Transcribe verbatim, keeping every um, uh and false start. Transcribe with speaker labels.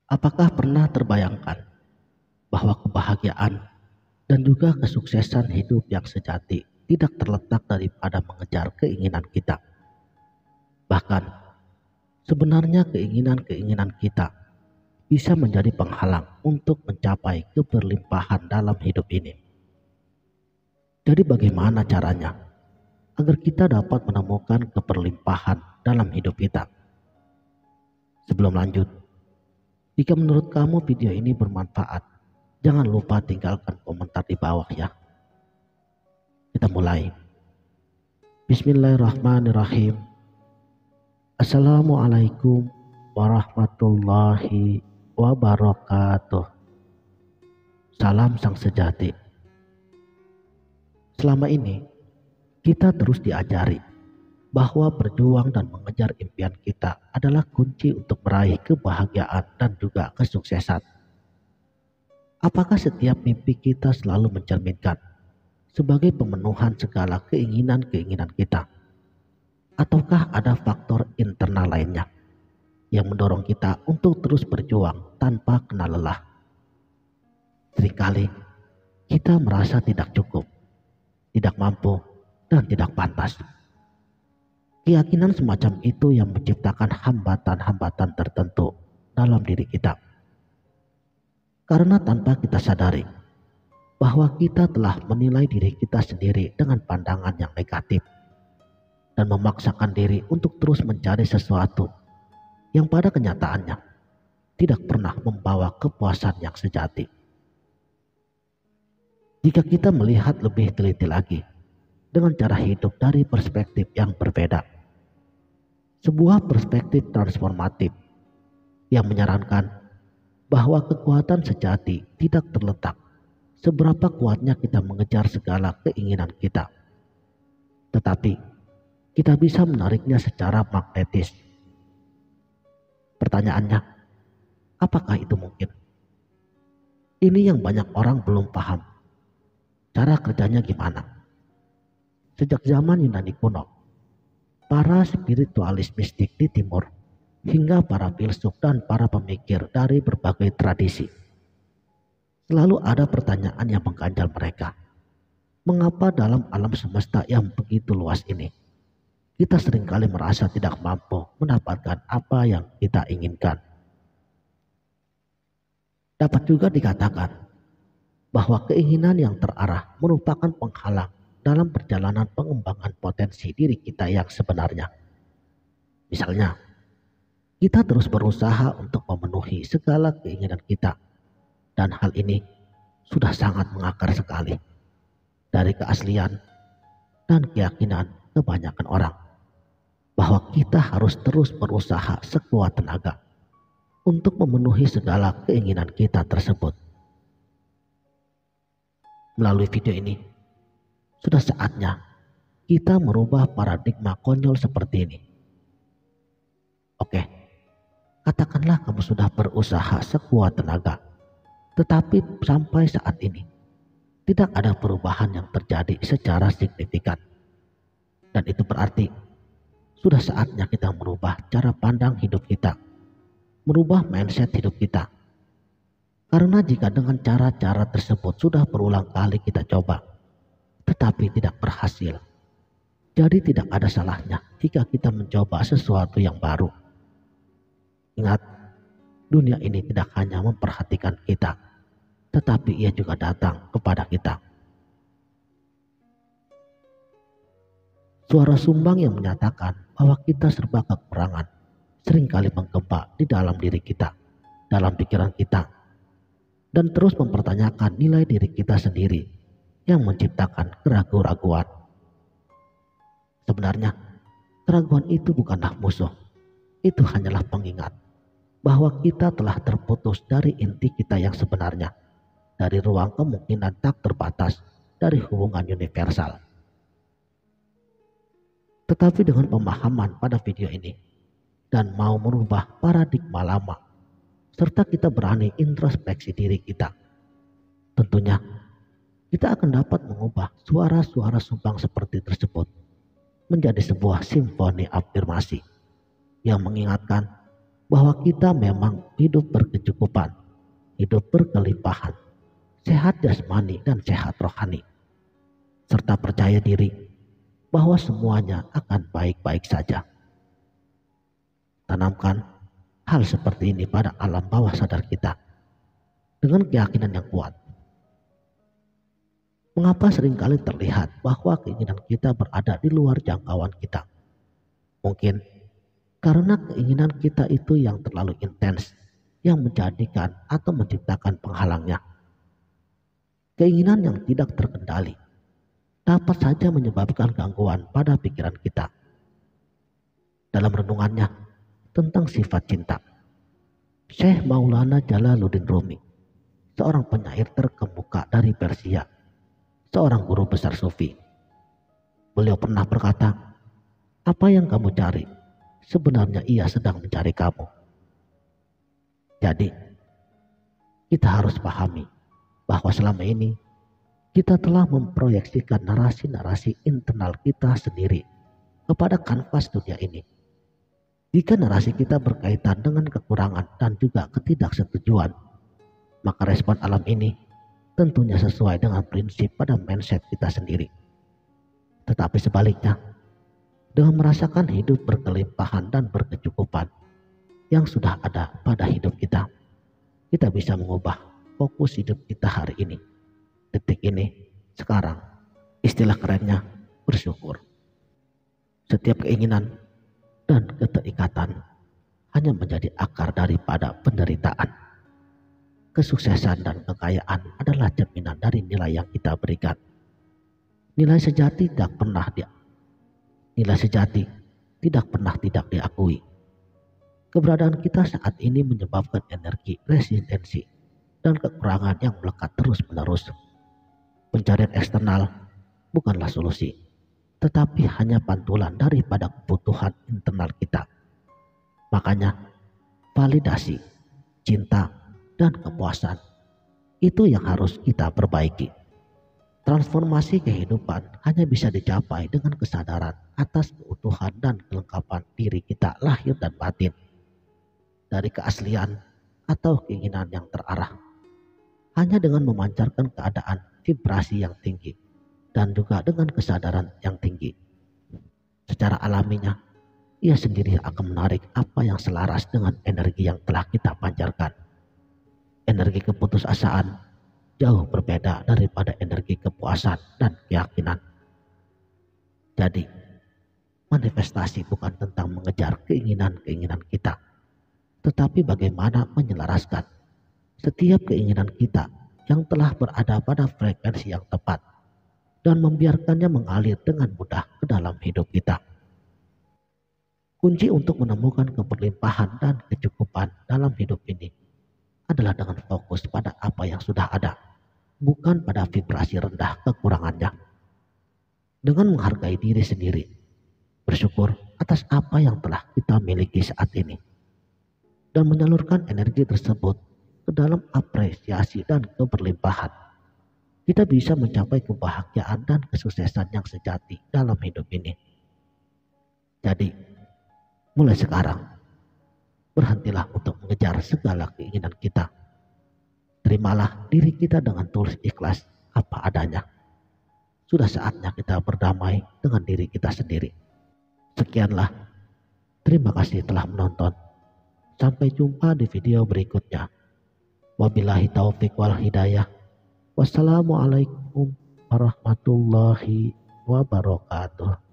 Speaker 1: Apakah pernah terbayangkan bahwa kebahagiaan dan juga kesuksesan hidup yang sejati tidak terletak daripada mengejar keinginan kita? Bahkan, sebenarnya keinginan-keinginan kita bisa menjadi penghalang untuk mencapai keberlimpahan dalam hidup ini. Jadi bagaimana caranya agar kita dapat menemukan keberlimpahan dalam hidup kita? Sebelum lanjut, jika menurut kamu video ini bermanfaat, jangan lupa tinggalkan komentar di bawah ya. Kita mulai. Bismillahirrahmanirrahim. Assalamualaikum warahmatullahi wabarakatuh. Salam sang sejati. Selama ini, kita terus diajari bahwa berjuang dan mengejar impian kita adalah kunci untuk meraih kebahagiaan dan juga kesuksesan. Apakah setiap mimpi kita selalu mencerminkan sebagai pemenuhan segala keinginan-keinginan kita? Ataukah ada faktor internal lainnya yang mendorong kita untuk terus berjuang tanpa kenal lelah? Seringkali kita merasa tidak cukup, tidak mampu, dan tidak pantas. Keyakinan semacam itu yang menciptakan hambatan-hambatan tertentu dalam diri kita. Karena tanpa kita sadari bahwa kita telah menilai diri kita sendiri dengan pandangan yang negatif dan memaksakan diri untuk terus mencari sesuatu yang pada kenyataannya tidak pernah membawa kepuasan yang sejati. Jika kita melihat lebih teliti lagi dengan cara hidup dari perspektif yang berbeda, sebuah perspektif transformatif yang menyarankan bahwa kekuatan sejati tidak terletak seberapa kuatnya kita mengejar segala keinginan kita, tetapi kita bisa menariknya secara magnetis. Pertanyaannya, apakah itu mungkin? Ini yang banyak orang belum paham. Cara kerjanya gimana? Sejak zaman Yunani kuno, para spiritualis mistik di timur, hingga para filsuf dan para pemikir dari berbagai tradisi, selalu ada pertanyaan yang mengganjal mereka. Mengapa dalam alam semesta yang begitu luas ini, kita seringkali merasa tidak mampu mendapatkan apa yang kita inginkan? Dapat juga dikatakan bahwa keinginan yang terarah merupakan penghalang dalam perjalanan pengembangan potensi diri kita yang sebenarnya. Misalnya, kita terus berusaha untuk memenuhi segala keinginan kita, dan hal ini sudah sangat mengakar sekali dari keaslian dan keyakinan kebanyakan orang bahwa kita harus terus berusaha sekuat tenaga untuk memenuhi segala keinginan kita tersebut. Melalui video ini, sudah saatnya kita merubah paradigma konyol seperti ini. Oke, katakanlah kamu sudah berusaha sekuat tenaga, tetapi sampai saat ini tidak ada perubahan yang terjadi secara signifikan. Dan itu berarti sudah saatnya kita merubah cara pandang hidup kita, merubah mindset hidup kita. Karena jika dengan cara-cara tersebut sudah berulang kali kita coba, tetapi tidak berhasil, jadi tidak ada salahnya jika kita mencoba sesuatu yang baru. Ingat, dunia ini tidak hanya memperhatikan kita, tetapi ia juga datang kepada kita. Suara sumbang yang menyatakan bahwa kita serba kekurangan seringkali menggema di dalam diri kita, dalam pikiran kita, dan terus mempertanyakan nilai diri kita sendiri yang menciptakan keraguan-raguan. Sebenarnya, keraguan itu bukanlah musuh. Itu hanyalah pengingat bahwa kita telah terputus dari inti kita yang sebenarnya, dari ruang kemungkinan tak terbatas dari hubungan universal. Tetapi dengan pemahaman pada video ini dan mau merubah paradigma lama, serta kita berani introspeksi diri kita, tentunya kita akan dapat mengubah suara-suara sumbang seperti tersebut menjadi sebuah simfoni afirmasi yang mengingatkan bahwa kita memang hidup berkecukupan, hidup berkelimpahan, sehat jasmani dan sehat rohani, serta percaya diri bahwa semuanya akan baik-baik saja. Tanamkan hal seperti ini pada alam bawah sadar kita dengan keyakinan yang kuat. Mengapa seringkali terlihat bahwa keinginan kita berada di luar jangkauan kita? Mungkin karena keinginan kita itu yang terlalu intens, yang menjadikan atau menciptakan penghalangnya. Keinginan yang tidak terkendali dapat saja menyebabkan gangguan pada pikiran kita. Dalam renungannya tentang sifat cinta, Syekh Maulana Jalaluddin Rumi, seorang penyair terkemuka dari Persia, seorang guru besar sufi. Beliau pernah berkata, "Apa yang kamu cari, sebenarnya ia sedang mencari kamu." Jadi, kita harus pahami bahwa selama ini kita telah memproyeksikan narasi-narasi internal kita sendiri kepada kanvas dunia ini. Jika narasi kita berkaitan dengan kekurangan dan juga ketidaksetujuan, maka respon alam ini tentunya sesuai dengan prinsip pada mindset kita sendiri. Tetapi sebaliknya, dengan merasakan hidup berkelimpahan dan berkecukupan yang sudah ada pada hidup kita, kita bisa mengubah fokus hidup kita hari ini, detik ini, sekarang. Istilah kerennya bersyukur. Setiap keinginan dan keterikatan hanya menjadi akar daripada penderitaan. Kesuksesan dan kekayaan adalah cerminan dari nilai yang kita berikan. Nilai sejati tidak pernah dia, nilai sejati tidak pernah tidak diakui. Keberadaan kita saat ini menyebabkan energi resistensi dan kekurangan yang melekat terus-menerus. Pencarian eksternal bukanlah solusi, tetapi hanya pantulan daripada kebutuhan internal kita. Makanya, validasi, cinta, dan kepuasan itu yang harus kita perbaiki. Transformasi kehidupan hanya bisa dicapai dengan kesadaran atas keutuhan dan kelengkapan diri kita lahir dan batin, dari keaslian atau keinginan yang terarah. Hanya dengan memancarkan keadaan vibrasi yang tinggi dan juga dengan kesadaran yang tinggi, secara alaminya ia sendiri akan menarik apa yang selaras dengan energi yang telah kita pancarkan. Energi keputusasaan jauh berbeda daripada energi kepuasan dan keyakinan. Jadi, manifestasi bukan tentang mengejar keinginan-keinginan kita, tetapi bagaimana menyelaraskan setiap keinginan kita yang telah berada pada frekuensi yang tepat dan membiarkannya mengalir dengan mudah ke dalam hidup kita. Kunci untuk menemukan keberlimpahan dan kecukupan dalam hidup ini adalah dengan fokus pada apa yang sudah ada, bukan pada vibrasi rendah kekurangannya. Dengan menghargai diri sendiri, bersyukur atas apa yang telah kita miliki saat ini, dan menyalurkan energi tersebut ke dalam apresiasi dan keberlimpahan, kita bisa mencapai kebahagiaan dan kesuksesan yang sejati dalam hidup ini. Jadi, mulai sekarang, berhentilah untuk mengejar segala keinginan kita. Terimalah diri kita dengan tulus ikhlas apa adanya. Sudah saatnya kita berdamai dengan diri kita sendiri. Sekianlah. Terima kasih telah menonton. Sampai jumpa di video berikutnya. Wabillahi taufiq wal hidayah. Wassalamualaikum warahmatullahi wabarakatuh.